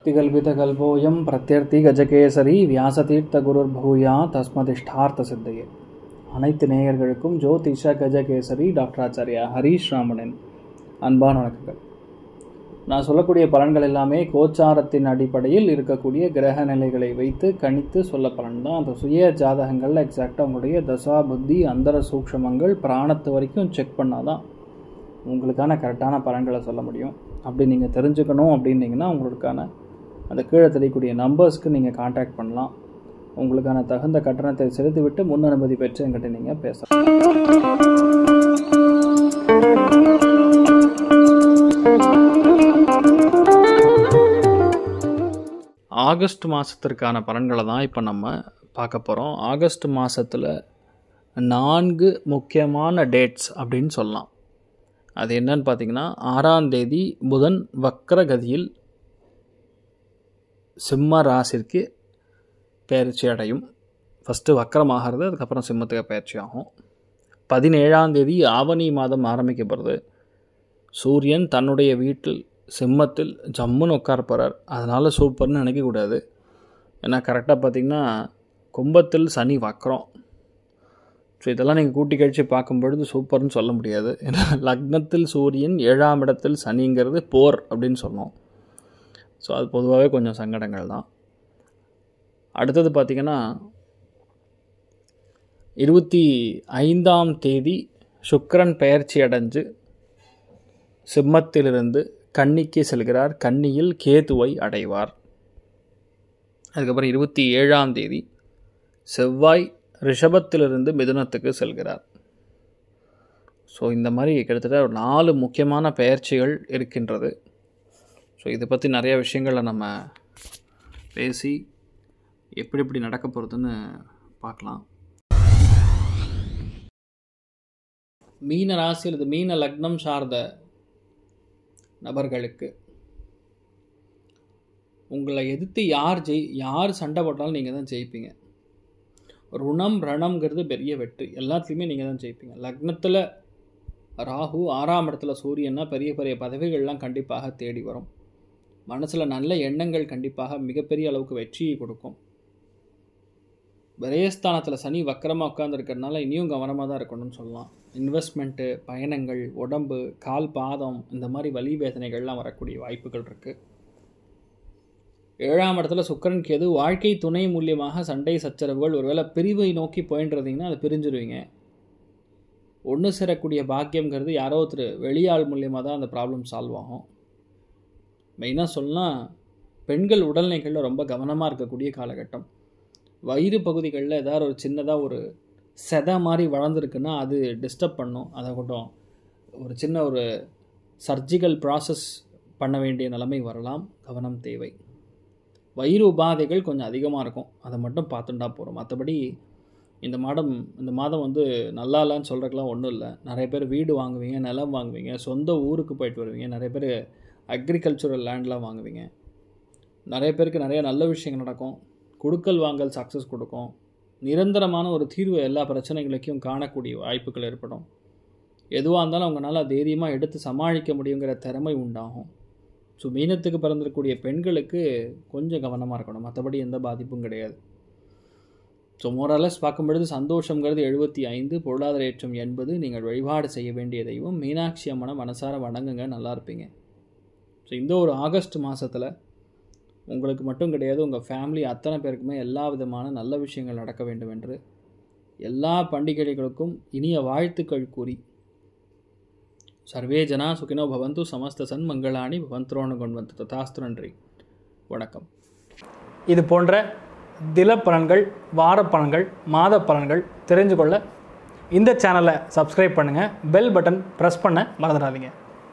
திகல்பிதகல்போயம் பிரத்யர்த்தி கஜகேசரி வியாசதீர்த்த குருர்பூயா தஸ்மதிஷ்டார்த்த சித்தையே. அனைத்து நேயர்களுக்கும் ஜோதிஷ கஜகேசரி டாக்டர் ஆச்சாரியா ஹரீஷ் ராமனின் அன்பான வணக்கங்கள். நான் சொல்லக்கூடிய பலன்கள் எல்லாமே கோச்சாரத்தின் அடிப்படையில் இருக்கக்கூடிய கிரக நிலைகளை வைத்து கணித்து சொல்ல பலன் தான். அந்த சுய ஜாதகங்களில் எக்ஸாக்டாக உங்களுடைய தசா புத்தி அந்தர சூக்ஷமங்கள் பிராணத்து வரைக்கும் செக் பண்ணால் தான் உங்களுக்கான கரெக்டான பலன்களை சொல்ல முடியும். அப்படி நீங்கள் தெரிஞ்சுக்கணும் அப்படின்னீங்கன்னா உங்களுக்கான அந்த கீழே தெரியக்கூடிய நம்பர்ஸ்க்கு நீங்கள் கான்டாக்ட் பண்ணலாம். உங்களுக்கான தகுந்த கட்டணத்தை செலுத்திவிட்டு முன் அனுமதி பெற்று என்கிட்ட நீங்கள் பேசலாம். ஆகஸ்ட் மாதத்திற்கான பலன்களை தான் இப்போ நம்ம பார்க்க போகிறோம். ஆகஸ்ட் மாதத்தில் 4 முக்கியமான டேட்ஸ் அப்படின்னு சொல்லலாம். அது என்னன்னு பார்த்தீங்கன்னா, 6ஆம் தேதி புதன் வக்ரகதியில் சிம்ம ராசிற்கு பயிற்சி அடையும். ஃபஸ்ட்டு வக்ரமாகிறது, அதுக்கப்புறம் சிம்மத்துக்கு பயிற்சி ஆகும். 17ஆம் தேதி ஆவணி மாதம் ஆரம்பிக்கப்படுறது. சூரியன் தன்னுடைய வீட்டில் சிம்மத்தில் ஜம்முன்னு உட்கார போகிறார். அதனால் சூப்பர்னு நினைக்கக்கூடாது. ஏன்னா கரெக்டாக பார்த்திங்கன்னா கும்பத்தில் சனி வக்ரம். ஸோ இதெல்லாம் நீங்கள் கூட்டி கழித்து பார்க்கும்பொழுது சூப்பர்னு சொல்ல முடியாது. ஏன்னா லக்னத்தில் சூரியன் 7ஆம் இடத்தில் சனிங்கிறது போர் அப்படின்னு சொன்னோம். ஸோ அது பொதுவாகவே கொஞ்சம் சங்கடங்கள் தான். அடுத்தது பார்த்திங்கன்னா 25ஆம் தேதி சுக்கிரன் பெயர்ச்சி அடைஞ்சு சிம்மத்திலிருந்து கன்னிக்கு செல்கிறார். கன்னியில் கேதுவை அடைவார். அதுக்கப்புறம் 27ஆம் தேதி செவ்வாய் ரிஷபத்திலிருந்து மிதுனத்துக்கு செல்கிறார். ஸோ இந்த மாதிரி கிட்டத்தட்ட 4 முக்கியமான பெயர்ச்சிகள் இருக்கின்றது. ஸோ இதை பற்றி நிறைய விஷயங்களை நம்ம பேசி எப்படி நடக்க போகிறதுன்னு பார்க்கலாம். மீன ராசி அல்லது மீன லக்னம் சார்ந்த நபர்களுக்கு உங்களை எதிர்த்து யார் சண்டை போட்டாலும் நீங்கள் தான் ஜெயிப்பீங்க. ருணம் ரணம்ங்கிறது பெரிய வெற்றி. எல்லாத்துலேயுமே நீங்கள் தான் ஜெயிப்பீங்க. லக்னத்தில் ராகு, 6ஆம் இடத்துல சூரியன்னா பெரிய பெரிய பதவிகள்லாம் கண்டிப்பாக தேடி வரும். மனசில் நல்ல எண்ணங்கள் கண்டிப்பாக மிகப்பெரிய அளவுக்கு வெற்றியை கொடுக்கும். விரயஸ்தானத்தில் சனி வக்கரமாக உட்காந்துருக்கிறதுனால இனியும் கவனமாக தான் இருக்கணும்னு சொல்லலாம். இன்வெஸ்ட்மெண்ட்டு, பயணங்கள், உடம்பு, கால் பாதம் இந்த மாதிரி வலி வேதனைகள்லாம் வரக்கூடிய வாய்ப்புகள் இருக்குது. 7ஆம் இடத்துல சுக்கிரன் கேது, வாழ்க்கை துணை மூலியமாக சண்டை சச்சரவுகள், ஒருவேளை பிரிவை நோக்கி போயின்றதிங்கன்னா அது பிரிஞ்சிருவீங்க. ஒன்று சேரக்கூடிய பாக்கியங்கிறது யாரோ ஒருத்தர் வெளியாள் மூலியமாக தான் அந்த ப்ராப்ளம் சால்வ் ஆகும். மெயினாக சொல்லலாம், பெண்கள் உடல்நிலைகளில் ரொம்ப கவனமாக இருக்கக்கூடிய காலகட்டம். வயிறு பகுதிகளில் ஏதாவது ஒரு சின்னதாக ஒரு செதை மாதிரி வளர்ந்துருக்குன்னா அது டிஸ்டர்ப் பண்ணும். அதை கொண்டும் ஒரு சின்ன ஒரு சர்ஜிக்கல் ப்ராசஸ் பண்ண வேண்டிய நிலைமை வரலாம். கவனம் தேவை. வயிறு உபாதைகள் கொஞ்சம் அதிகமாக இருக்கும். அதை மட்டும் பார்த்துட்டா போகிறோம். மற்றபடி இந்த மாதம் வந்து நல்லா இல்லைன்னு சொல்கிறதுக்கெலாம் ஒன்றும் இல்லை. நிறைய பேர் வீடு வாங்குவீங்க, நிலம் வாங்குவீங்க, சொந்த ஊருக்கு போயிட்டு வருவீங்க. நிறைய பேர் அக்ரிகல்ச்சுரல் லேண்ட்லாம் வாங்குவீங்க. நிறைய பேருக்கு நிறைய நல்ல விஷயங்கள் நடக்கும். கொடுக்கல் வாங்கல் சக்ஸஸ் கொடுக்கும். நிரந்தரமான ஒரு தீர்வு எல்லா பிரச்சனைகளுக்கும் காணக்கூடிய வாய்ப்புகள் ஏற்படும். எதுவாக இருந்தாலும் அவங்களால தைரியமாக எடுத்து சமாளிக்க முடியுங்கிற திறமை உண்டாகும். ஸோ மீனத்துக்கு பிறந்திருக்கக்கூடிய பெண்களுக்கு கொஞ்சம் கவனமாக இருக்கணும். மற்றபடி எந்த பாதிப்பும் கிடையாது. ஸோ மோரலஸ் பார்க்கும்பொழுது சந்தோஷங்கிறது 75, பொருளாதார ஏற்றம் 80. நீங்கள் வழிபாடு செய்ய வேண்டிய தெய்வம் மீனாட்சி அம்மனை மனசார வணங்குங்க, நல்லா இருப்பீங்க. ஸோ இந்த ஒரு ஆகஸ்ட் மாதத்தில் உங்களுக்கு மட்டும் கிடையாது, உங்கள் ஃபேமிலி அத்தனை பேருக்குமே எல்லா விதமான நல்ல விஷயங்கள் நடக்க வேண்டும் என்று எல்லா பண்டிகைகளுக்கும் இனிய வாழ்த்துக்கள் கூறி சர்வே ஜனா சுகினோ பவந்து சமஸ்த சன் மங்களாணி பவந்த்ரோணு கொண்டு ததாஸ்து. நன்றி, வணக்கம். இது போன்ற தில பலன்கள், வார பலன்கள், மாத பலன்கள் தெரிஞ்சு கொள்ள இந்த சேனலை சப்ஸ்கிரைப் பண்ணுங்கள். பெல் பட்டன் ப்ரெஸ் பண்ண மறந்துடாதீங்க.